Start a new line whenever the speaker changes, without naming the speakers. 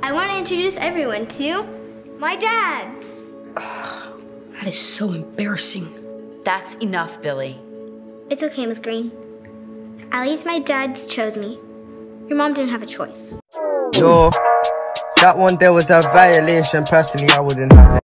I want to introduce everyone to my dads.
That is so embarrassing.
That's enough, Billy.
It's okay, Miss Green. At least my dads chose me. Your mom didn't have a choice.
Yo, that one there was a violation. Personally, I wouldn't have it.